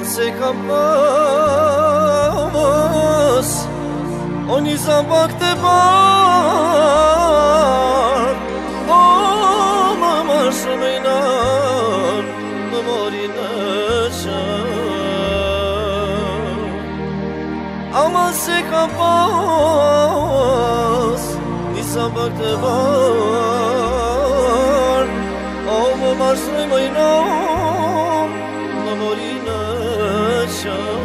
Aman se kapas Oni zambak te bar O mama shumejnar Më mori në qan Aman se kapas Ni zambak te bar O mama shumejnar Më mori në qan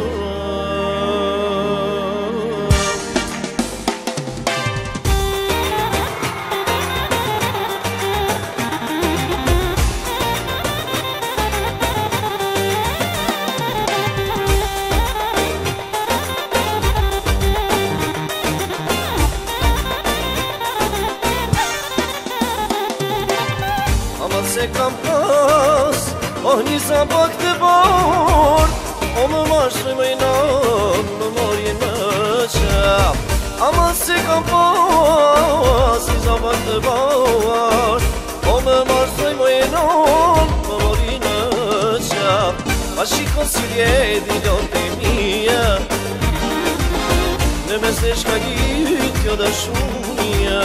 Se kam pas, një zambak të bar O më mashë më inan, më mori në qap Ama se kam pas, një zambak të bar O më mashë më inan, më mori në qap Pa shikon si vjedi lote mija Në mes në shkagit kjo dashunia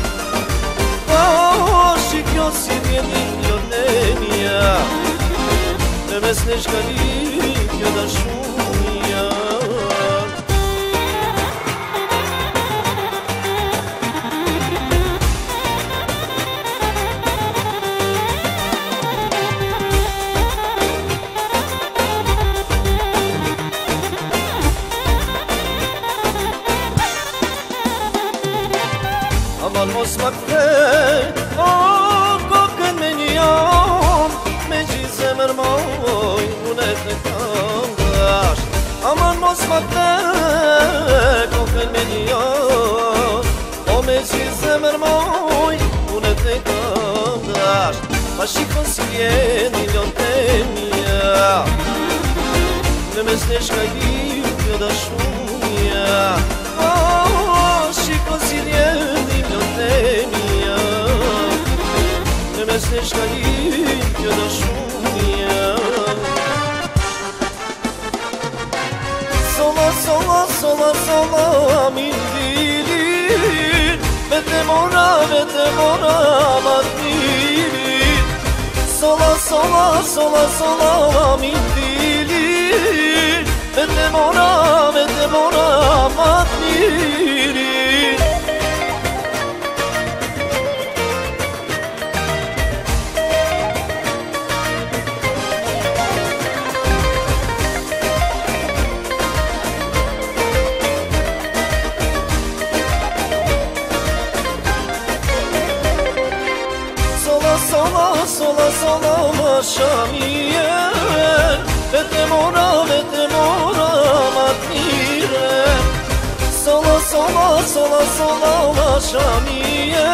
Shikjo si vjeni lote mija Në mes në shkalit kjo dashunia Aman mos ma kthej O kokën me një jan Me gjithë zemër moj Unë e të kam dasht Aman mos ma kthej Kokën me një jan O me gjithë zemër moj Unë e të kam dasht Pa shikon si vjeni lote mija Në mes në shkagit kjo dashunia Shikon si vjeni lote mija Në mes në shkagit kjo dashunia Sola, sola, sola, sola Amin dirin Vete mora mat mirin Sola, sola, sola, sola Amin dirin Vete mora mat mirin Sola, sola, ma shamien Vete mora mat miren Sola, sola, sola, sola, ma shamien